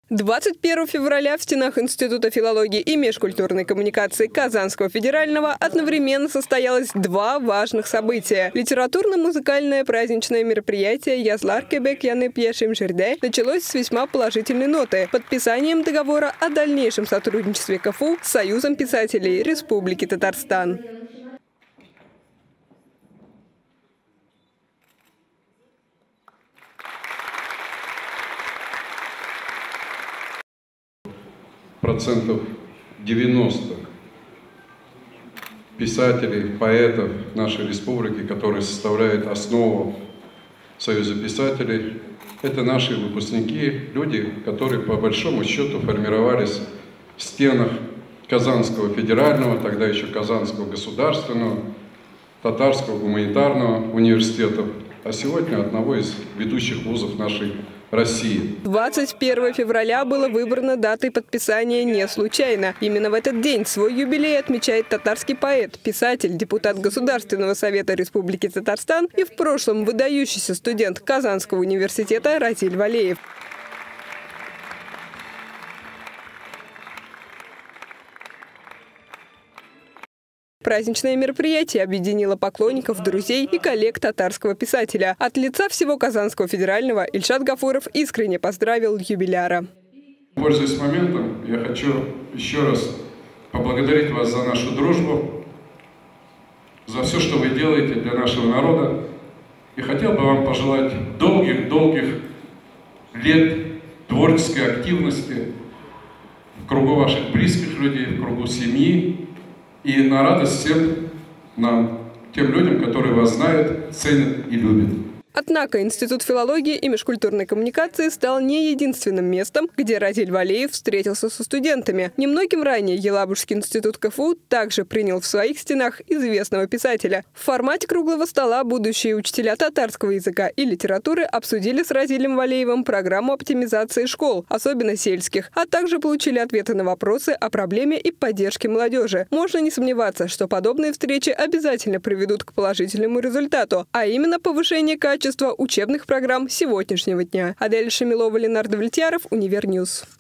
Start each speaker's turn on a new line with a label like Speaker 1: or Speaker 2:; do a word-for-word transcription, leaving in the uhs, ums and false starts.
Speaker 1: двадцать первого февраля в стенах Института филологии и межкультурной коммуникации Казанского федерального одновременно состоялось два важных события. Литературно-музыкальное праздничное мероприятие «Язлар кебек яныp яшим жерде» началось с весьма положительной ноты – подписанием договора о дальнейшем сотрудничестве КФУ с Союзом писателей Республики Татарстан.
Speaker 2: Процентов девяносто писателей, поэтов нашей республики, которые составляют основу Союза писателей, это наши выпускники, люди, которые по большому счету формировались в стенах Казанского федерального, тогда еще Казанского государственного, Татарского гуманитарного университета, а сегодня одного из ведущих вузов нашей России.
Speaker 1: двадцать первого февраля было выбрано датой подписания не случайно. Именно в этот день свой юбилей отмечает татарский поэт, писатель, депутат Государственного совета Республики Татарстан и в прошлом выдающийся студент Казанского университета Разиль Валеев. Праздничное мероприятие объединило поклонников, друзей и коллег татарского писателя. От лица всего Казанского федерального Ильшат Гафуров искренне поздравил юбиляра.
Speaker 2: Пользуясь моментом, я хочу еще раз поблагодарить вас за нашу дружбу, за все, что вы делаете для нашего народа. И хотел бы вам пожелать долгих-долгих лет творческой активности в кругу ваших близких людей, в кругу семьи. И на радость всем нам, тем людям, которые вас знают, ценят и любят.
Speaker 1: Однако Институт филологии и межкультурной коммуникации стал не единственным местом, где Разиль Валеев встретился со студентами. Немногим ранее Елабужский институт КФУ также принял в своих стенах известного писателя. В формате круглого стола будущие учителя татарского языка и литературы обсудили с Разилем Валеевым программу оптимизации школ, особенно сельских, а также получили ответы на вопросы о проблеме и поддержке молодежи. Можно не сомневаться, что подобные встречи обязательно приведут к положительному результату, а именно повышение качества учебных программ сегодняшнего дня. Адель Шамилова, Ленардо Влетьяров, Универньюз.